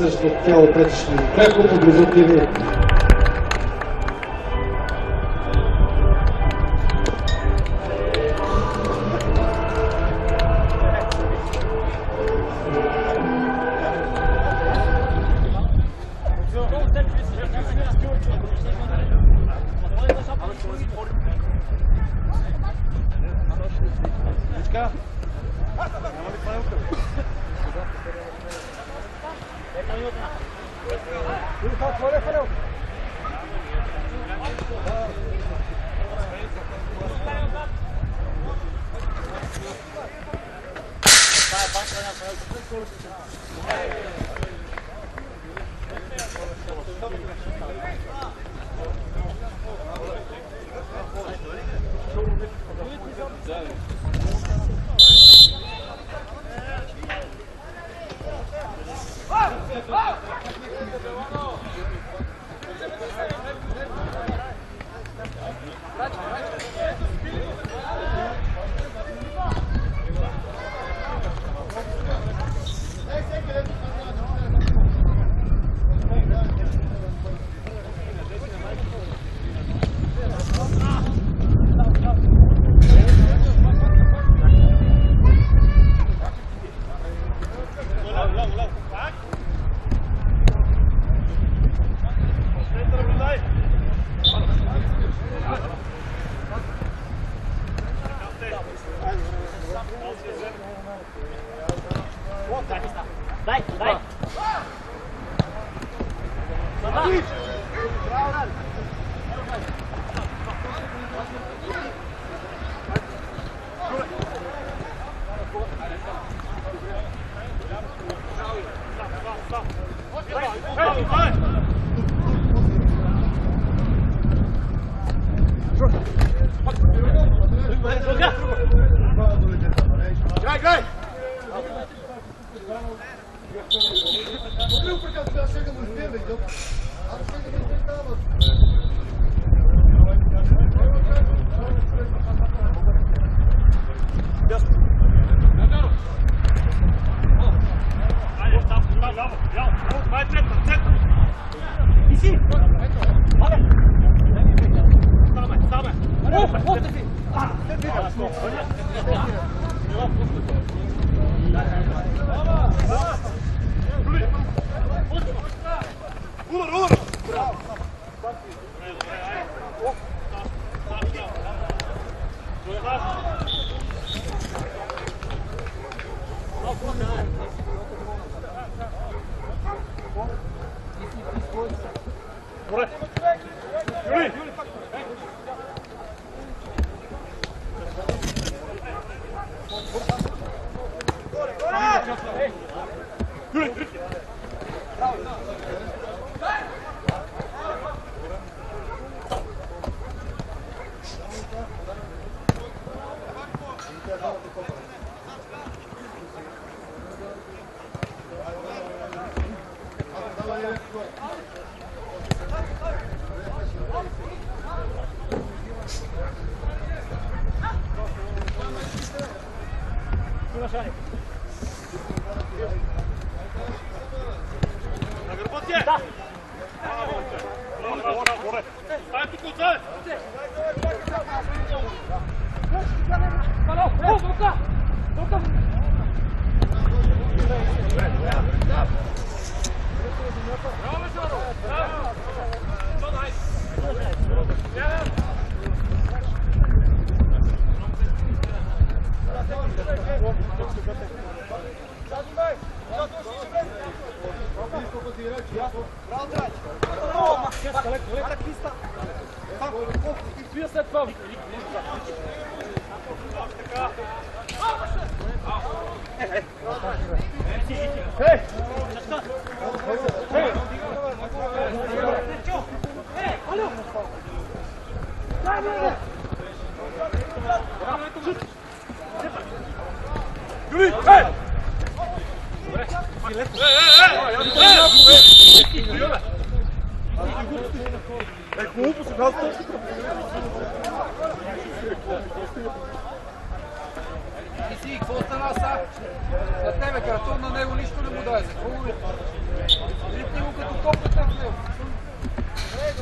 същото тяло претишни. Пряко поблизо ТВ. И си, какво стана са? На тебе картон, на него нищо не му дай. За какво?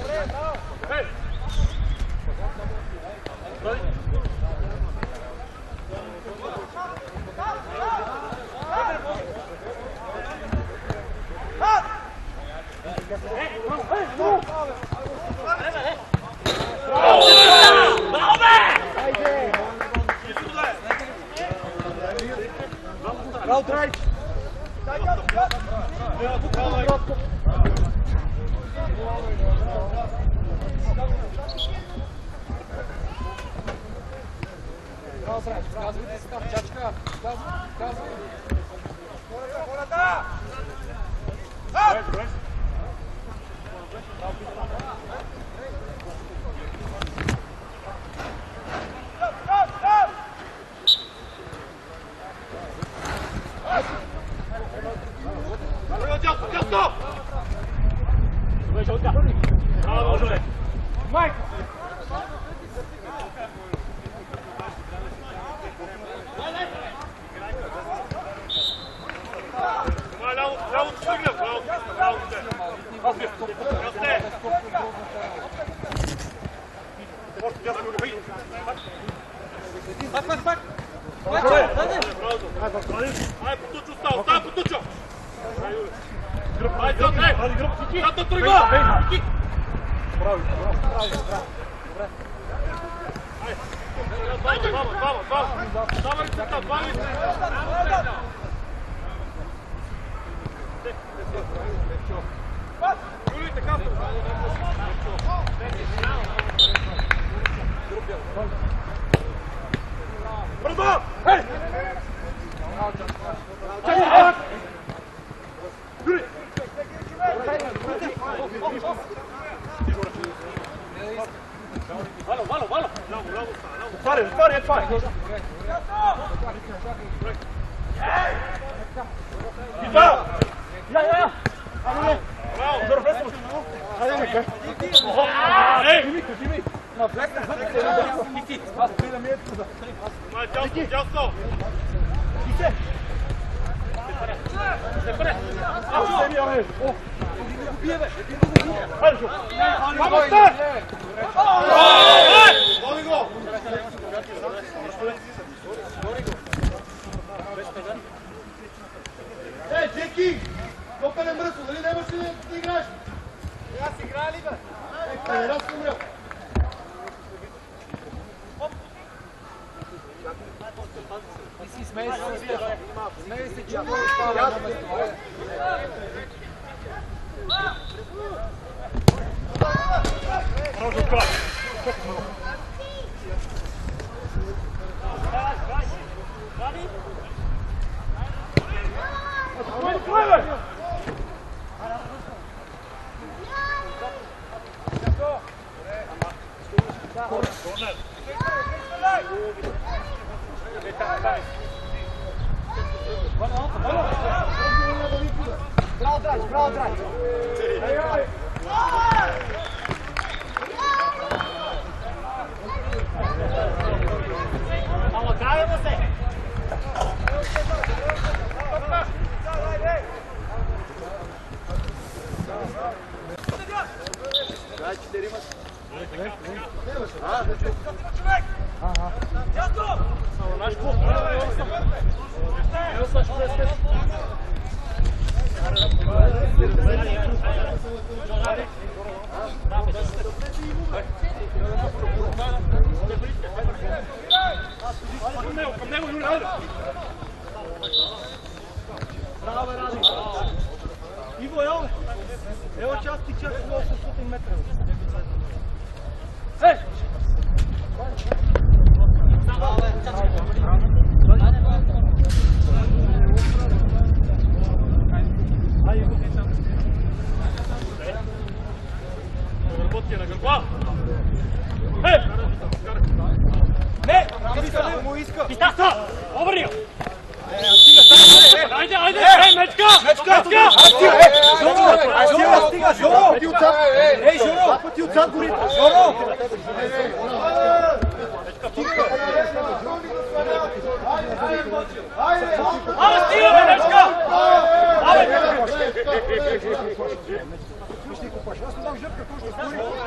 Аз му дам жъпка, точно стои.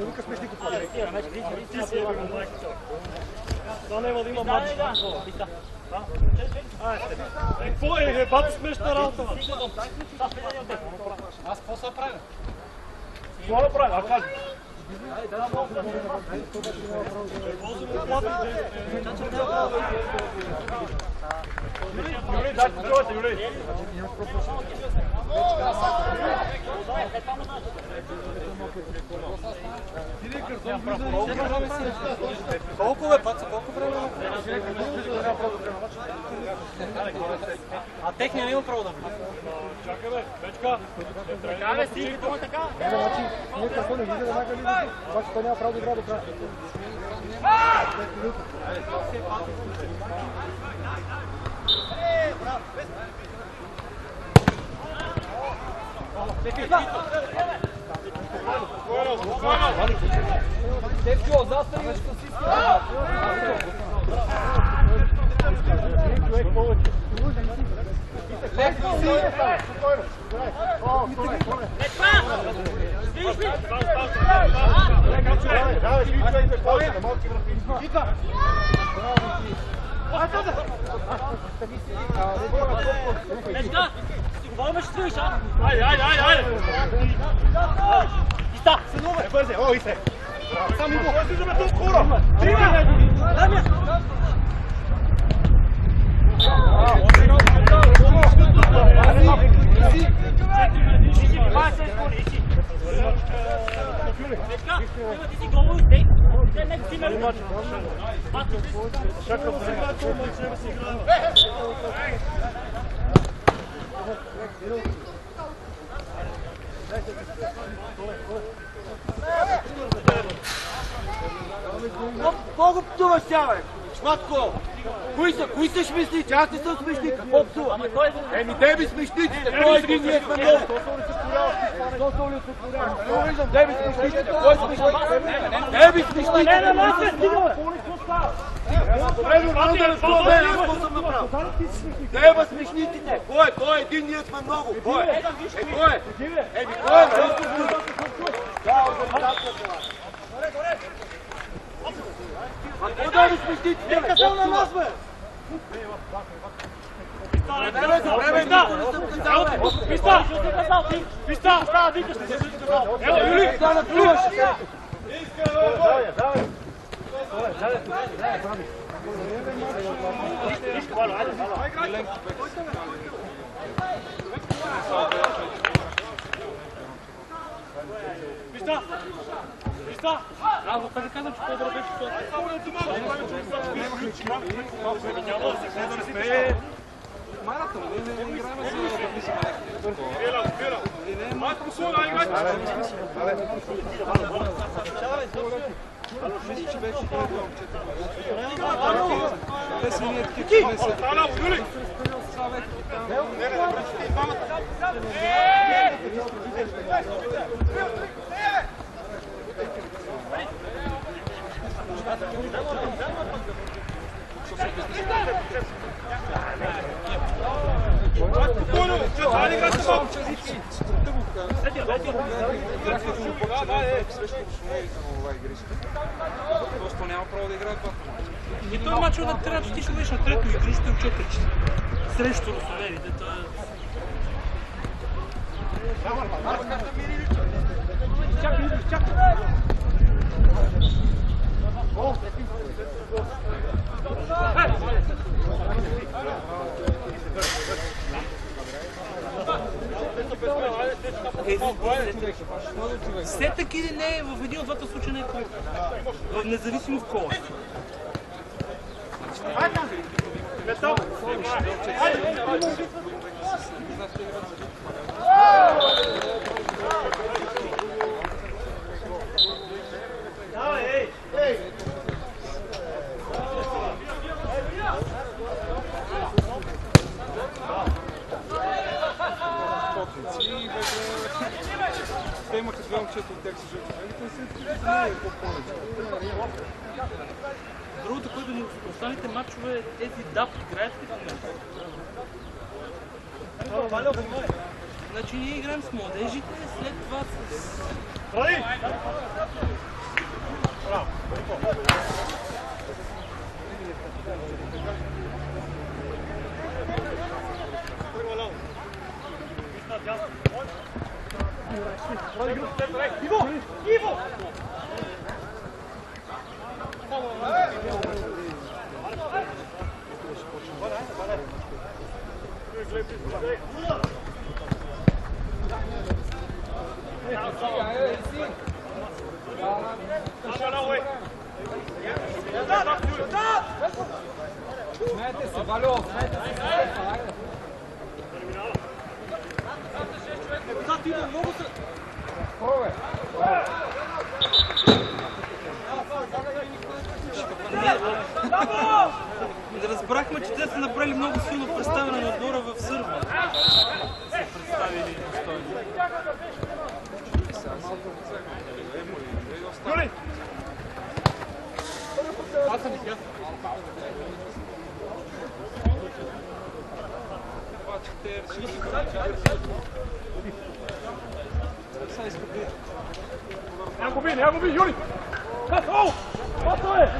вика смешни купали. Да няма да има матч. Какво е? Бато смешна работа. Аз какво са правя? Какво да правим? А кажи. Юрий, дай чувате, Юрий. Колко бе, паца, колко време? А техния не има право да влиза. Чакай бе, Печка. Така бе, си, като така. Значи, ние какво не видим, веднага ли, обаче той няма право да игра до края. Тепко, заставиш си леко си! Говорим, ще стоиш, а? Айде! Иста! Бързе, о, Исе! Само го! Бързи да ме тук, хора! Стига! Дамя! Ти си голови, стей! Те не си ме мача. Чакам сега, това мъче си играе. Много псуваш сега, бе! Шматко! Кои са шмислици? Аз не съм смешник, какво псува? Еми, те ми смешниците, кой един ние сме много? Що са ли отворяваш? Не виждам, те ми смешниците, кой смешник? Те ми смешниците! Добре, нормално да разкува мен, аз какво съм направил? Те ма смешниците! Кой е? Един ние сме много! Кой е? Кой е? Еми, кой е? Да, организацията. А какво да ви смешниците? Нека съм на нас, бе! Писта! Ела, Юрий! Писта! Аз да казвам, че по-добре беше Маратон, не играем за да мислим. Малко слога, играйте! Мисля, че беше те са ние такива, не са. Просто няма право да играят това. И той матч да трябва да ти ще бъдеш на трето и дружите от 4 срещу русонерите. Все таки не е в един от двата случая не е кол. Независимо в кола. Те имаха две момчета от тях си жълти. Другото, което ни останалите матчове, тези ДАП играят ли в момента? Значи ние играем с младежите, след това с... Разбрахме, че те са направили много силно представяне на отбора в Сърбия. Са представили достойно. Юли! Я губи, Юли! О! Пато е!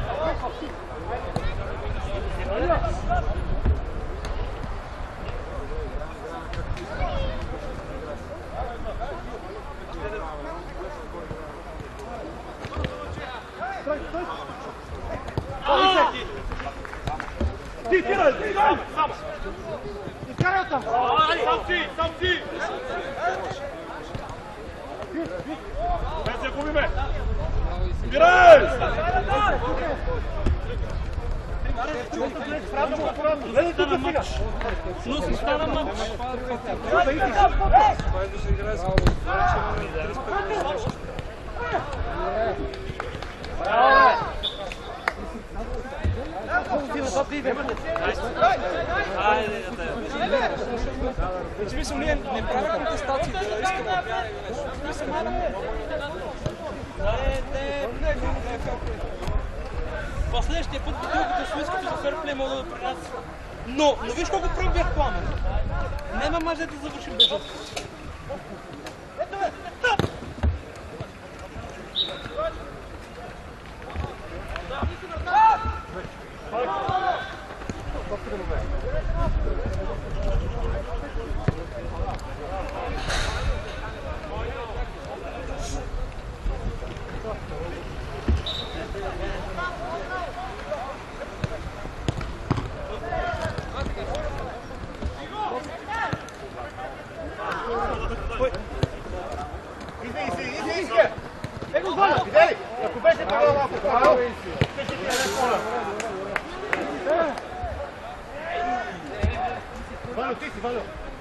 Ти, тирай! Изкарай там! Сам ти! Без да губиме! Спирай! Стана матч. Сносни стана матч. Мисля, ние не правим контестации, да искаме отмяна или нещо. Последващия път бутилката с уискито за ферплей мога да принася. Но виж колко пръв бях пламен. Няма мач да завършим без жълтка. Валю, ти си, Валю!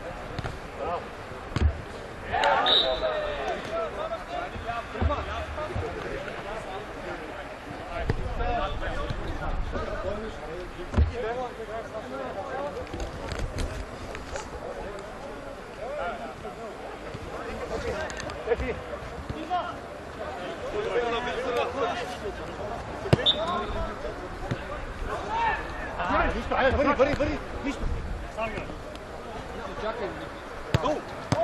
Бъди! Нищо! Чакай! Долу!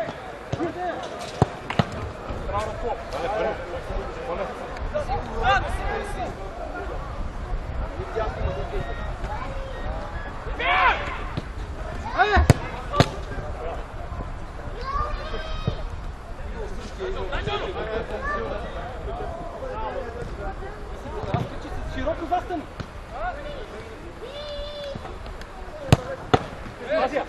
Широко застани! Азия!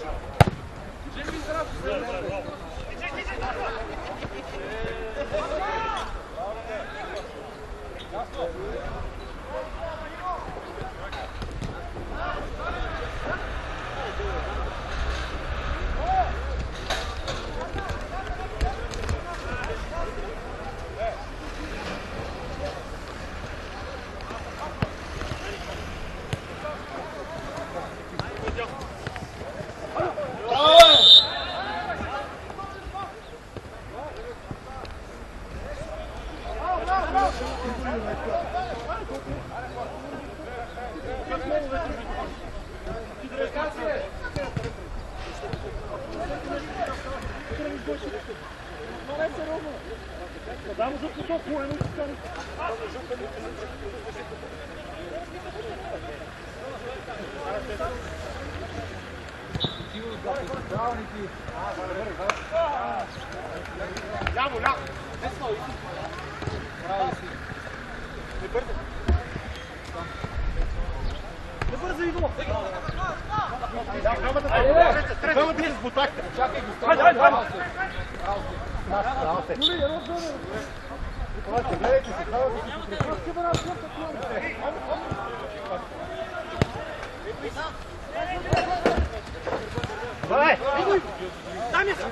Давай! Там е!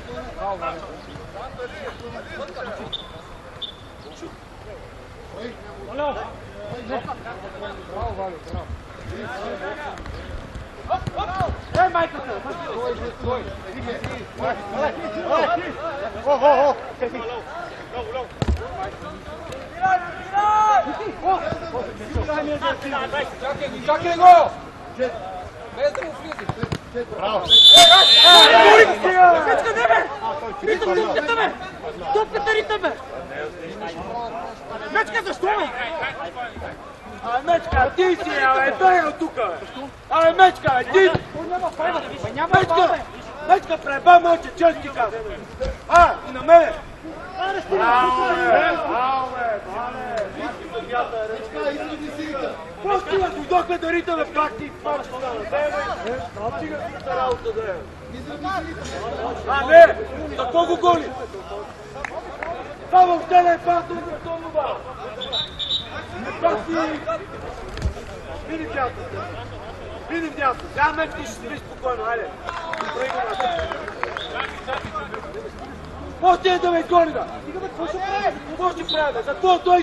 Ей, майката! О! Чакай го! Без да му влизи. Браво! Мечка, не бе! Ритъм топката, бе! Топката рита, бе! Мечка, защо, бе? Мечка, ти си, дай го тука! Мечка, ти! Мечка! Мечка, преба мълче, чест ти казвам! И на мене! Просто дойдохме да ритаме пакти! Не! За какво го гони? Това въобще не е пакто за това! Видим дядо! Видим дядо! Сега мечка ще спри спокойно, хайде! Може е да ме гони, да! Какво ще прави? Какво ще прави? За това той...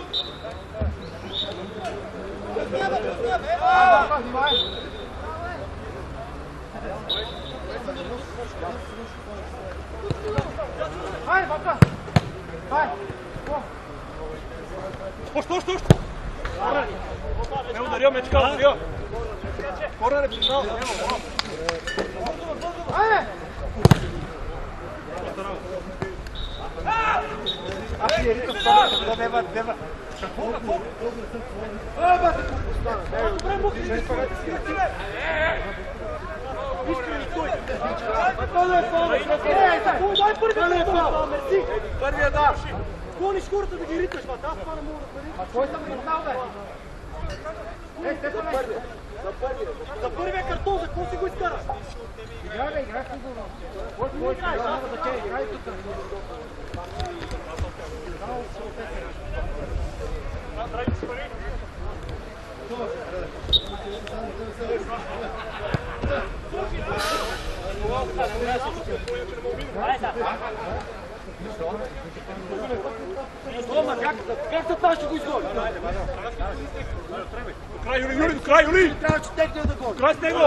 Хайде, бака! Хайде! Още! Не ударил, мечка, ударил! Корнер е признал! Хайде! Добре, мухи, ще спагати си ръци, бе! Искрени той! Това е фал! Дай първия фал! Първия да! Гониш хората да ги риташ, аз това не мога да пари. Кой съм признал, бе? За първия картон, за какво си го изкара? Играй сигурно. Кой играй? За те, играй тук. Тома, как за това ще го изгони? Край, Юли! Край, Юли! Трябва, че техния да гони. Край с него!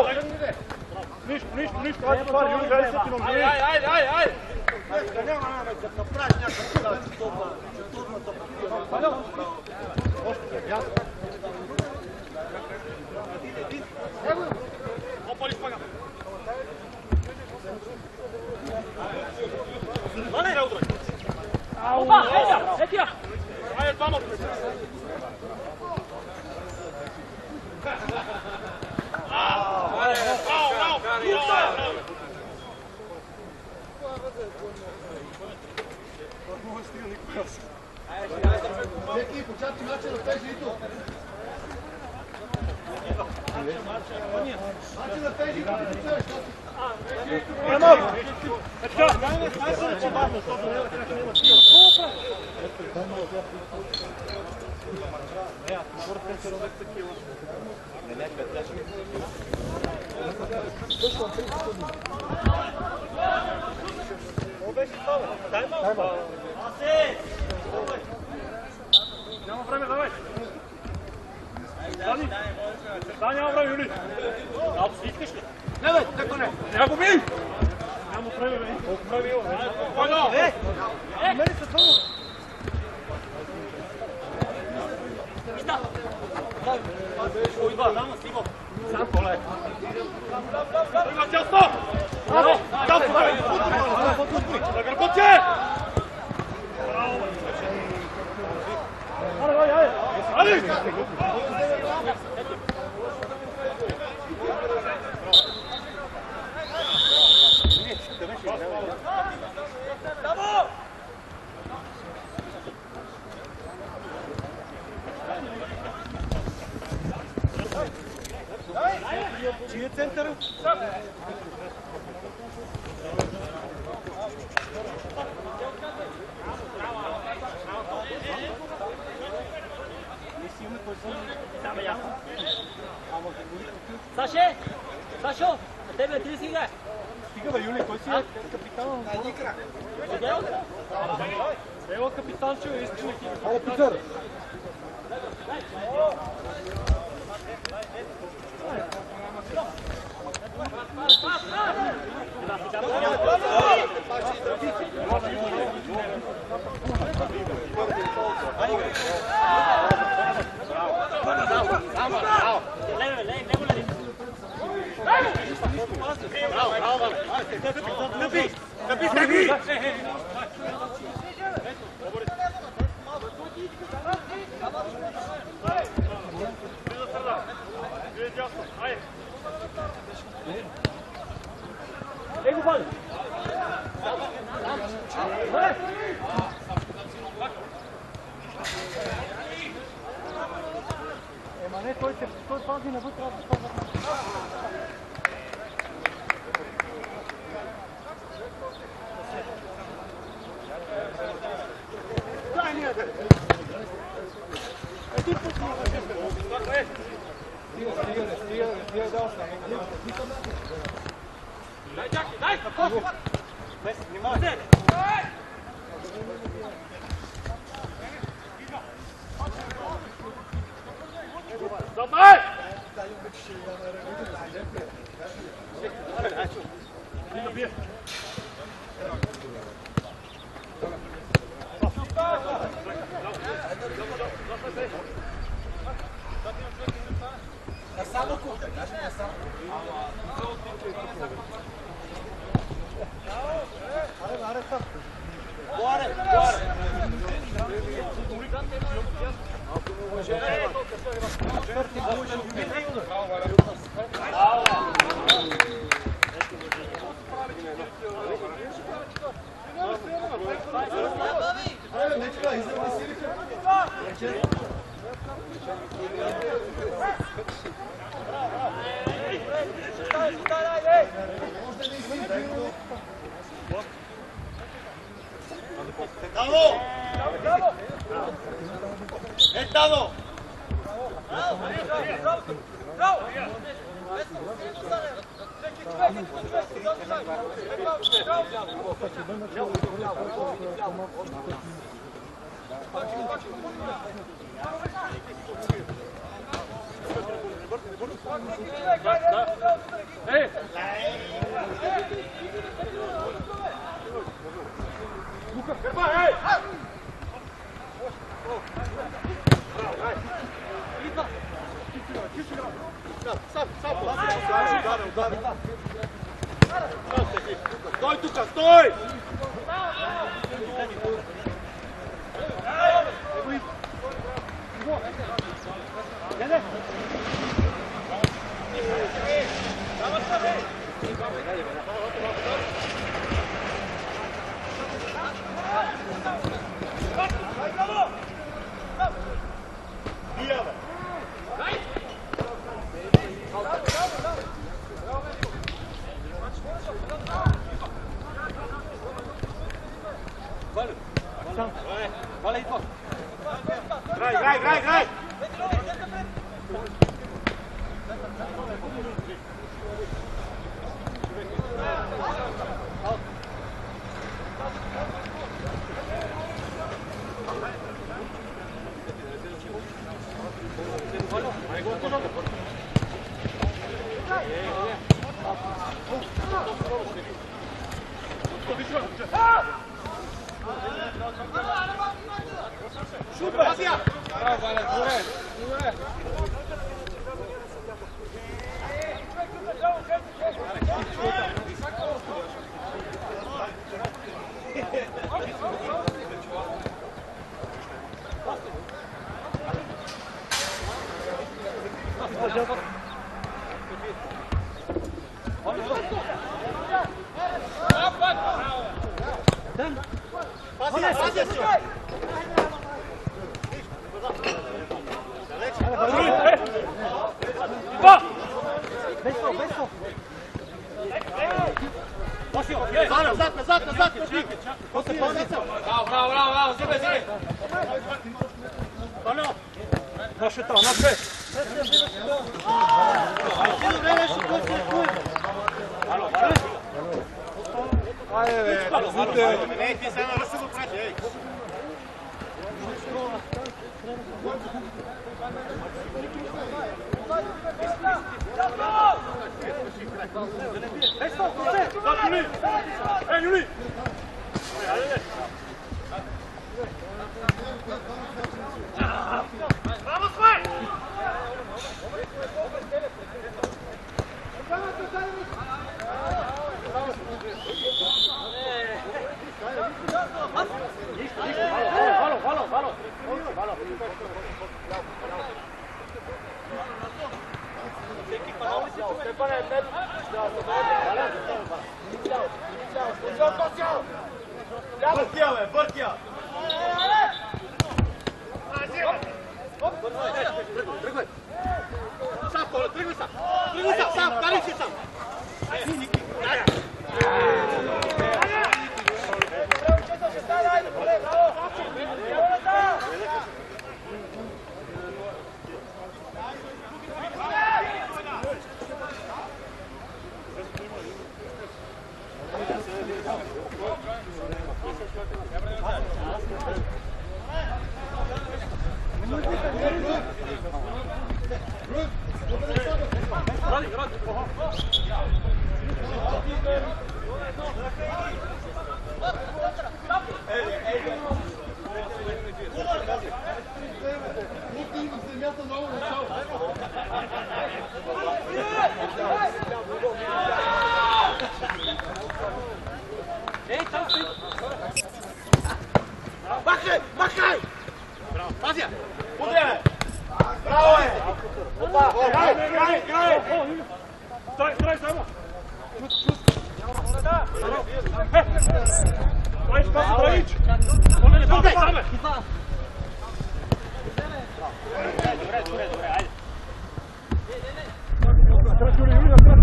Нищо! Айде, това, Юли, гледай се ти на мнение! Айде! Мечка, няма, да направиш някаква трудната партия. Опали шпага! Опа, етия! Айде, двама! Всеки почати мача на тези ито. Мача на тези ито, Няма време, давай! Да, няма време, Юли! Да, искаш ли? Не, бе, како не? Няма го бий! Няма време, бе! Колко време има? Спокойно! Мери се това! Сам коле! Има тясно! Тясно, бе! На гърбоче! Айде! Чий е центъра? Саше! Сашо! На тебе ти си играе! Стига бе, Юли, кой си е капитан? Ела капитанчо, истина ти. Айде, Питър! Его бал! Ема не, той пази навътре, аз да пазя. Стига да остане. Дай, Джаки, дай! Без, внимавай. Давай! Стой тука, стой! Играй! Назад! Браво! Naše to, naše! Ajde, znate! Ej, ti samo vrši mu prati, ej! Ej, Juli! Vamos, Juan! Бъртия! Тръгвай! Сам, Коля, тръгвай сам! Тръгвай сам, карай си сам! Махай! Махай! Пазя! Удряй! Браво е! Опа! Край! Край! Стой, стой, само! Троич, паси, Троич! Оле, не папай, саме! Добре, айде! Юли, Юли, напред!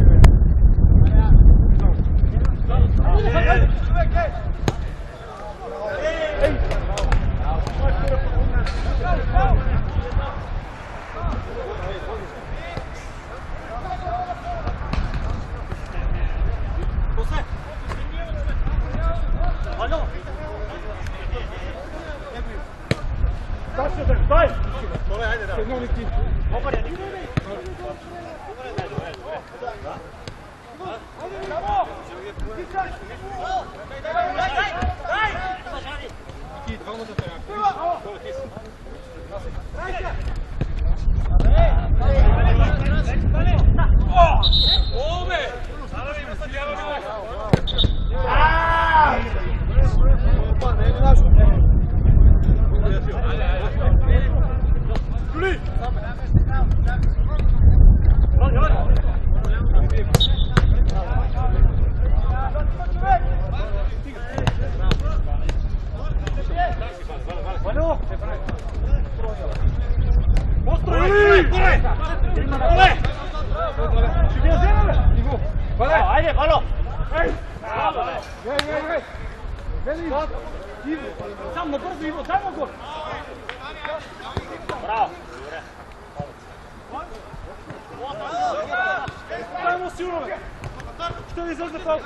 Stai! Che non ti... Сам набързо, Иво, дай му го! Браво! Дай му силно, бе! Ще ви излъжда толкова!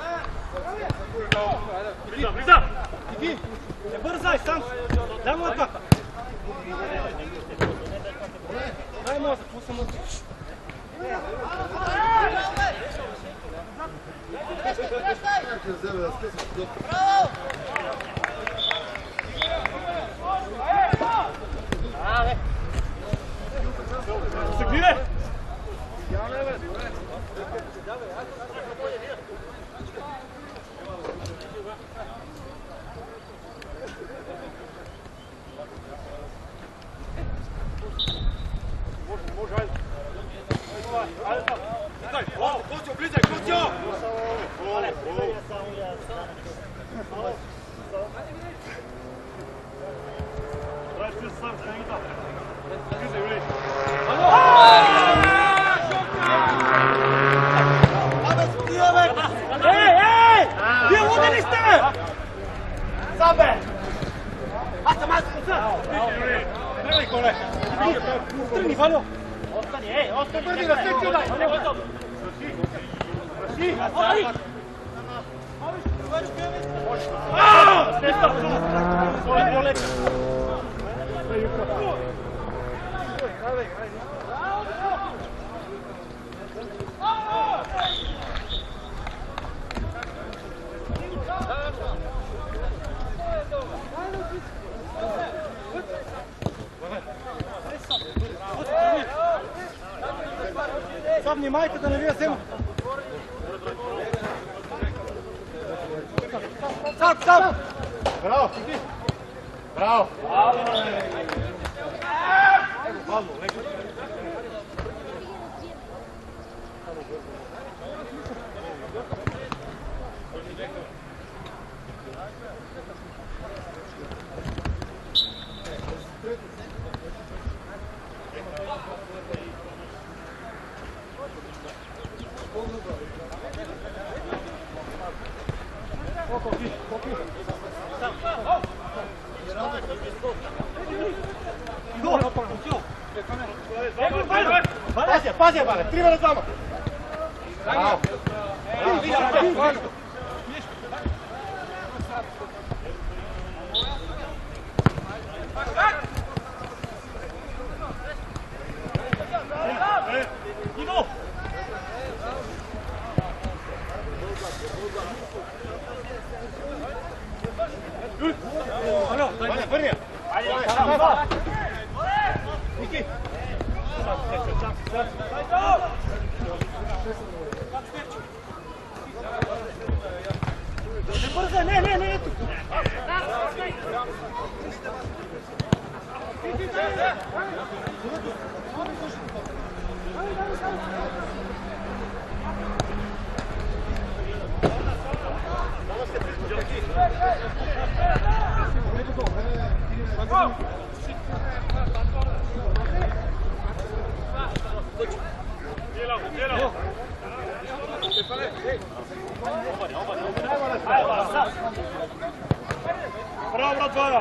Влиза, влиза! Иди! Не бързай, сам! Дай му ръка! Дай му, какво съм мъчи! Браво! Стъгни, бе! Може, айде! Коцо, влизай, Коцо! Трябва да си сам, ще не ги там. Влизай, Юли! Ало! Валю! Остани, бързи, да се чудай! Сега внимайте да не ви я вземат. Сам! Браво! Браво! Пазя, бале! 3 на 2! Браво! Върня! Ники! Не бързай, не, ето! Браво, брат Валя!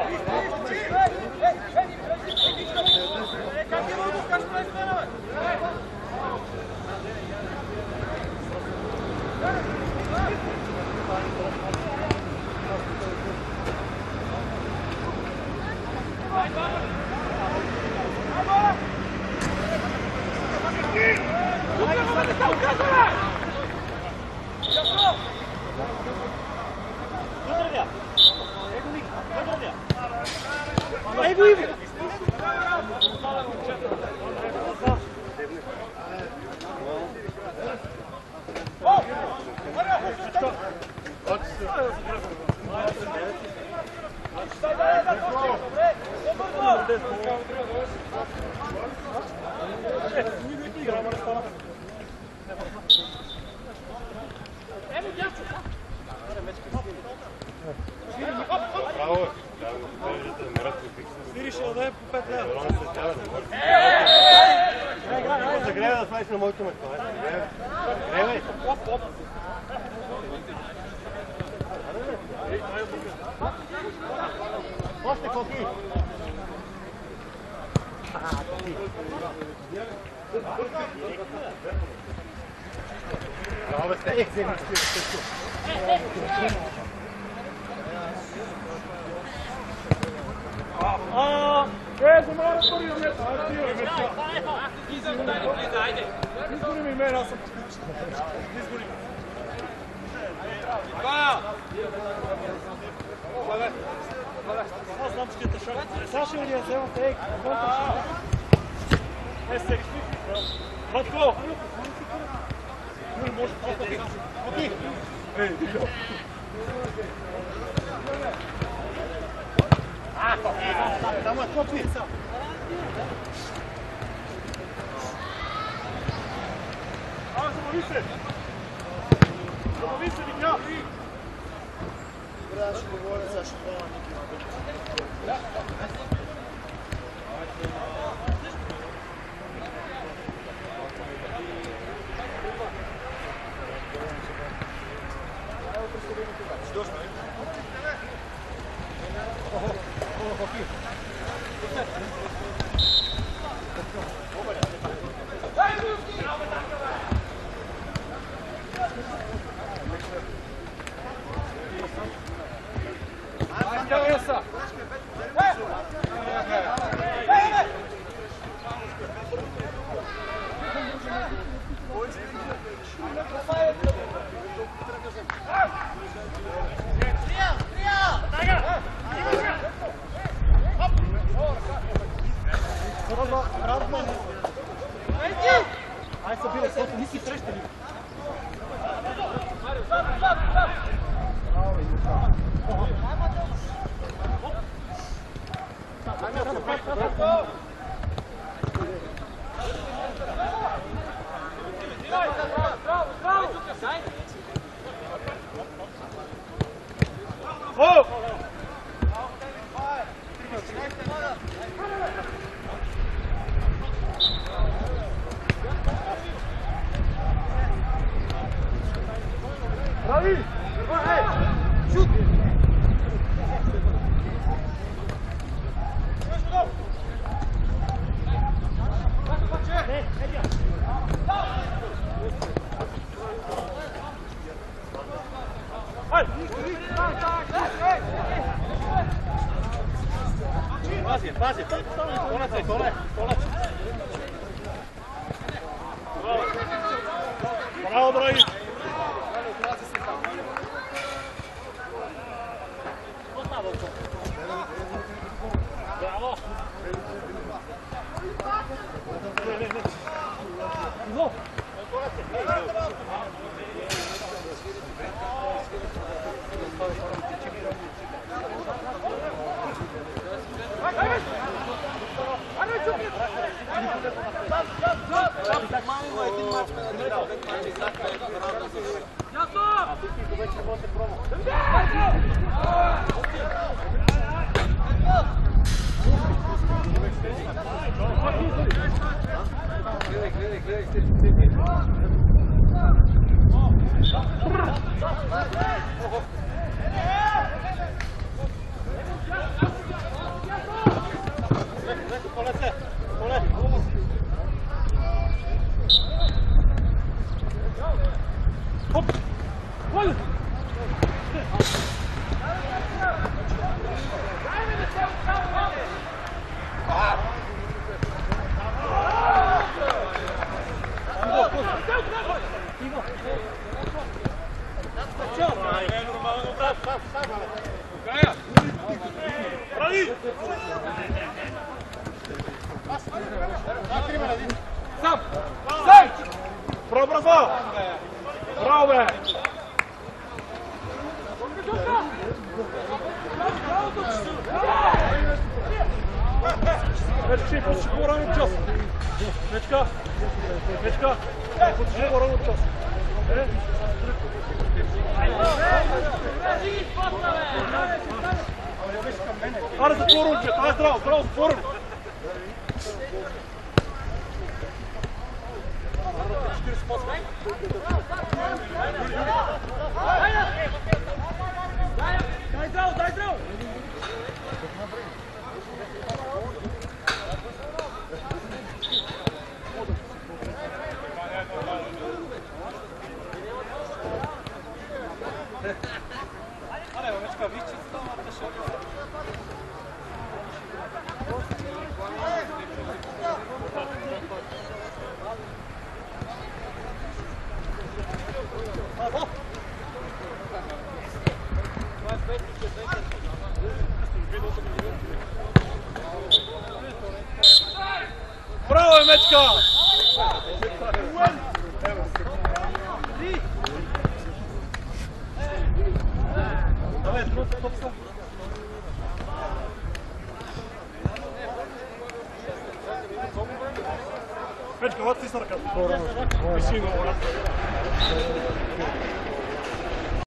Браво! Свириш да даде по 5 лева. Загрева да свалиш на моето место. Гревай! Още коки! Браво, бе, стей! Замара първия метр! Изгори ми мен, аз съм изгори. Аз знам, че те шок. Саша ли я вземат? Ей, контра ще. Е, сега. Батко! Може просто. Оки! Ей, видео. Само е копи! Забави се! Забави се, Вика! Добре, аз ще говоря за шофона Ники. Нisi среща ни. Pazi, kole. Bravo, Bragi. Bravo. Аре за поруче, това е здраво, поруче. Дай здраво! Браво, Мечка! Давай, топса. Мечка, вот ти с ръката. Висина,